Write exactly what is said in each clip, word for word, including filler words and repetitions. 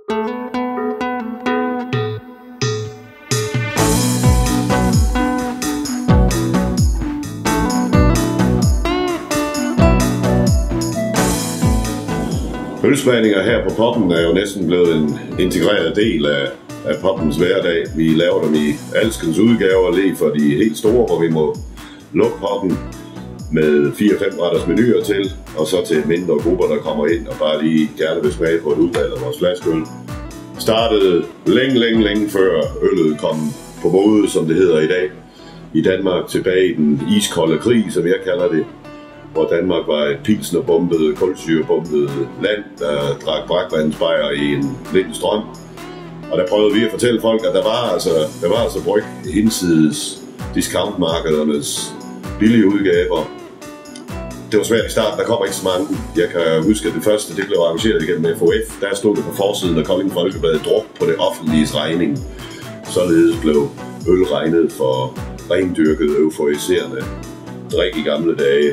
Ølsmagninger her på Poppen er jo næsten blevet en integreret del af, af Poppens hverdag. Vi laver dem i alskens udgaver, lige for de helt store, hvor vi må lukke Poppen med fire fem retters menuer til, og så til mindre grupper, der kommer ind og bare lige gerne vil smage på et udvalg af vores flaskeøl. Startede længe, længe, længe før øllet kom på mode, som det hedder i dag, i Danmark tilbage i den iskolde krig, som jeg kalder det, hvor Danmark var et pilsnerbombet, kulsyrebumpet land, der drak brakvandsbajer i en blind strøm. Og der prøvede vi at fortælle folk, at der var altså, der var altså bryg hinsides discountmarkedernes billige udgaver. Det var svært i starten, der kommer ikke så mange. Jeg kan huske, at det første det blev arrangeret igennem F O F. Der stod det på forsiden af Kolding Folkeblad druk på det offentliges regning. Således blev øl regnet for rendyrket, euforiserende drik i gamle dage.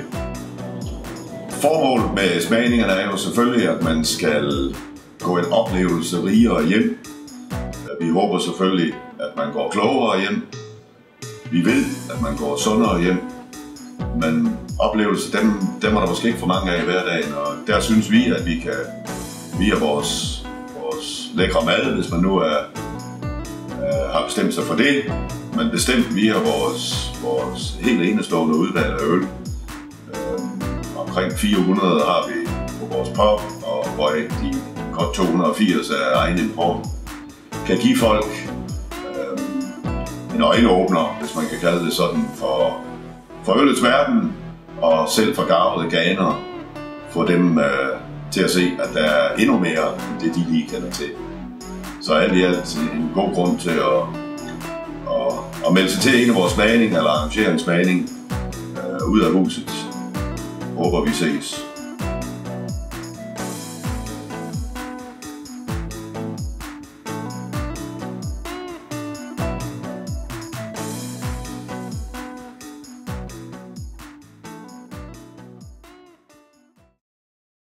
Formålet med smagningerne er jo selvfølgelig, at man skal gå en oplevelse rigere hjem. Vi håber selvfølgelig, at man går klogere hjem. Vi ved, at man går sundere hjem. Men oplevelser, dem, dem er der måske ikke for mange af i hverdagen, og der synes vi, at vi kan via vores, vores lækre mad, hvis man nu er, er, har bestemt sig for det, men bestemt via vores, vores helt enestående udvalg af øl. Omkring fire hundrede har vi på vores pop, og hvor de godt to hundrede og firs af egen import kan give folk øh, en øjenåbner, hvis man kan kalde det sådan, for, for ølets verden, og selv for garvede ganer, få dem øh, til at se, at der er endnu mere end det, de lige kender til. Så alt i alt en god grund til at, at, at melde sig til en af vores smagninger, eller arrangere en smagning øh, ud af huset. Håber vi ses.